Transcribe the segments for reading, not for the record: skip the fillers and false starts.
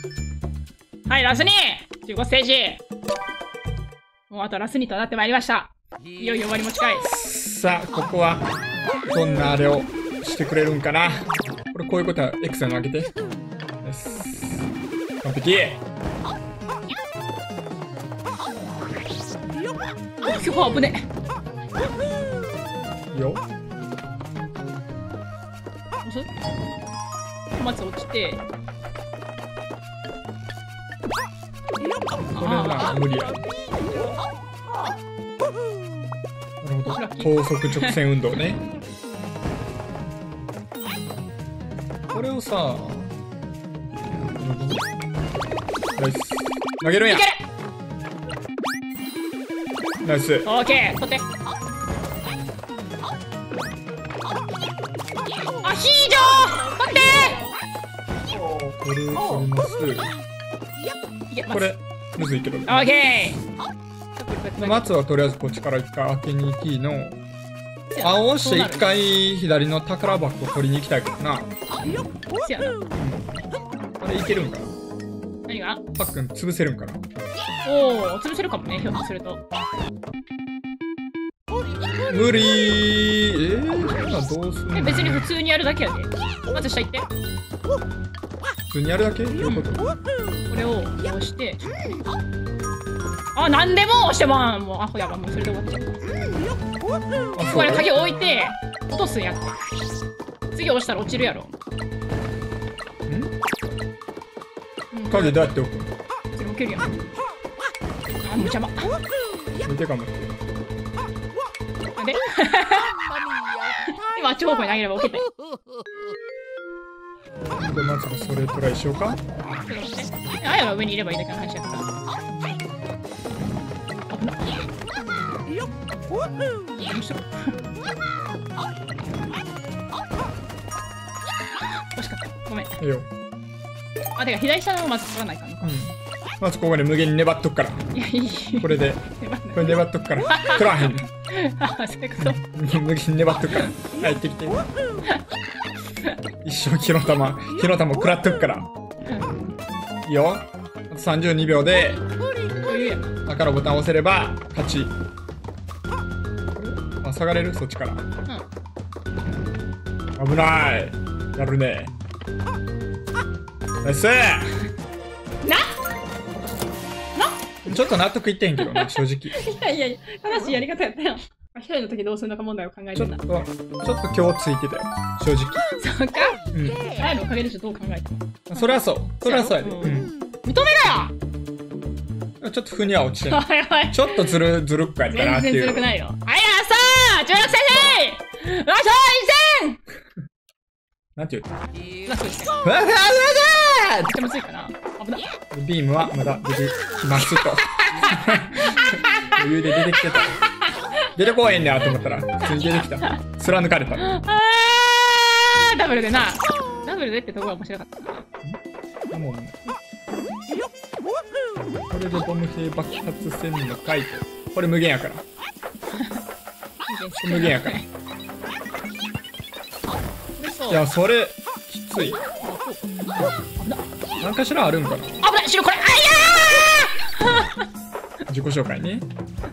はい、ラス2 15ステージ。もうあとラス2となってまいりました。いよいよ終わりも近い。 さあ、ここはどんなあれをしてくれるんかな。これこういうことは X に開けて。よし。完璧。 今日は危ねよ。 押す？まず落ちて。 これは無理や。なるほど。高速直線運動ね。これをさ、ナイス。投げるんや。ナイス。 オーケー、取って。アヒージョー取ってこれ取ります。これむずいけど。 オーケー。松はとりあえずこっちから一回開けに行きの。青押して一回左の宝箱取りに行きたいけどな。あれいけるんかな。 何が？ パックン潰せるんかな。 おお、潰せるかもね、ひょっとすると。 無理ー。そんなどうすんの？ 別に普通にやるだけやで。まず下行って。 普通にやるだけ？どういうこと？ これを押して。あ、なんでも押してもうアホやわ、もうそれで終わっちゃった。これ鍵置いて落とすんやって。次押したら落ちるやろ。 鍵どうやって置くの？ 次置けるやん。あ、もう邪魔。 見てかもって。 なんで今あっち方向に投げれば置けたよ。 でまずはそれトライしようか。 あやろ上にいればいいだけの話やから。危なっ。何しろ。惜しかった。ごめん。 いいよ。 あ、てか左下のまず取らないかな。 まずここで無限に粘っとくから。 いや、いい。 これで。これ粘っとくから。取らへんねん。 あ、そういうこと。 無限に粘っとくから。入ってきて。一生火の玉食らっとくから。いいよ。あと32秒で赤のボタンを押せれば勝ち。あ、下がれる？そっちから。危ない。やるね。ナイス。ちょっと納得いってんけどな、正直。 いやいやいや、正しいやり方やったやん。一人の時どうするのか問題を考えてた。ちょっと今日ついてたよ、正直。 そうか。あやのおかげでしょ、どう考えても。 それはそう。それはそうやで。 認めろよ。 ちょっと腑には落ちてない。ちょっとずるっかやったなっていう。 全然ずるくないよ。あやさー、16センチ。わしょー、1000。 なんて言うの？ でもついかな。危な。 ビームはまだ出てきますと。余裕で出てきてた。出てこへんねやと思ったら普通に出てきた。貫かれた。 ダブルでな。ダブルでってとこが面白かったな。 もうこれでボム兵爆発せんのかいと。これ無限やから。無限やから。いや、それきつい。何かしらあるんかな。 危ない、白これ。あいやー。自己紹介ね。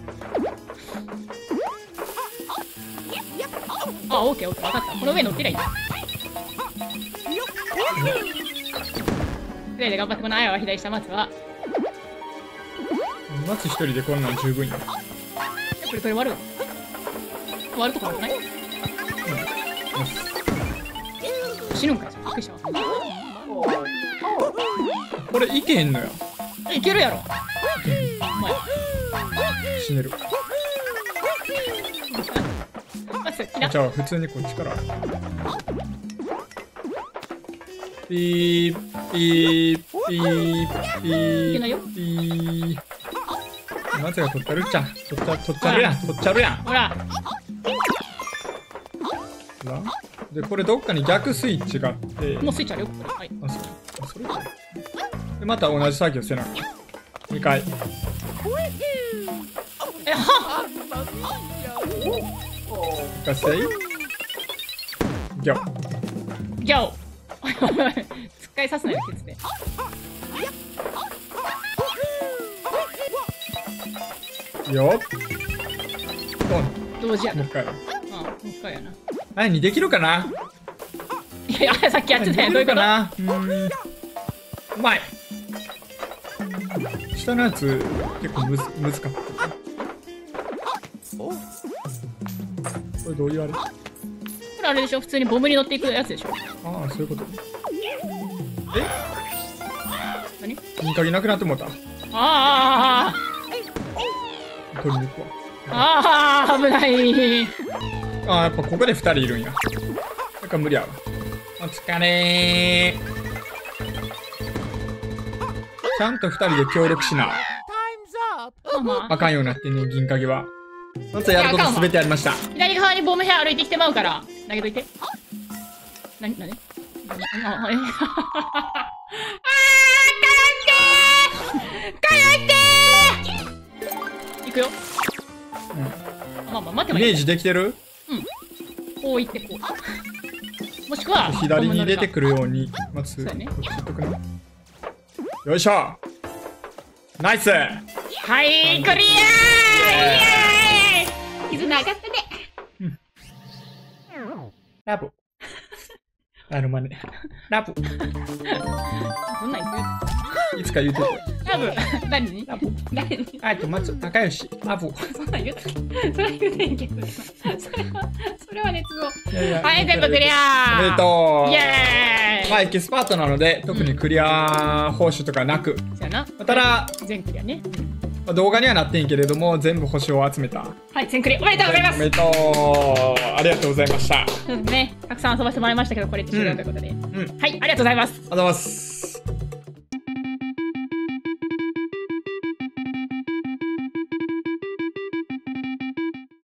あ、オッケーオッケー、分かった。この上乗ってりゃいいんだ。プレイで頑張ってこのあやは左下松は。 松一人でこんなん十分よ。 これ割るわ。割るとこなくない？死ぬんかよ。びっくりしたわ。 これいけへんのよ。 いけるやろ。お前死ねる。じゃあ普通にこっちから。ピーピーピーピーピー。松が取っちゃるじゃん。取っちゃるやん。取っちゃるやん。 ほら。 でこれどっかに逆スイッチがあって。 もうスイッチあるよ。はい。 あ、そう。あ、それか。でまた同じ作業せな。2回。 え、はっ。 いかせい。ギョ。 ギャオ。つっかいさすなよ、ケツで。 よっ。 同時やな。 もう一回。 もう一回やな。 前にできるかな。 いや、さっきやってたやん。どういうこと？ な。うまい。下のやつ結構難かった。これどういうあれ？ これあれでしょ、普通にボムに乗っていくやつでしょ。 ああ、そういうこと。 何？ 銀鍵なくなってもうた。 あ取りに行くわ。 ああ、危ない。 ああ、やっぱここで2人いるんや。だから無理やわ。お疲れー。ちゃんと2人で協力しな。あかんようになってんねん、銀鍵は。まずやることすべてやりました。 左側にボムヘア歩いてきてまうから、投げといて。なに？あ、え行くよ。まあまあ待ってもいい。 イメージできてる？ こう行ってこう。もしくは左に出てくるようにまずこっち行っとくな。よいしょ。ナイス。 はい、クリアー。イエーイ。絆上がったね。 ラブ。あの真似。ラブ。 どんなん言う？ いつか言うてる。 ラブ。何に？ ラブ。 何に？ あと松仲良し。ラブ。 そんなん言うて。それは言うてんけど。それは熱望。はい、全部クリア。 おめでとう。 イエーイ。 まあエキスパートなので特にクリア報酬とかなく、 そうやな。 ただ全クリアね。 まあ動画にはなってんけれども全部星を集めた。 はい、全クリアおめでとうございます。 おめでとう。ありがとうございました。 そうですね。たくさん遊ばせてもらいましたけど、これで終了ということで。はい、ありがとうございます。 ありがとうございます。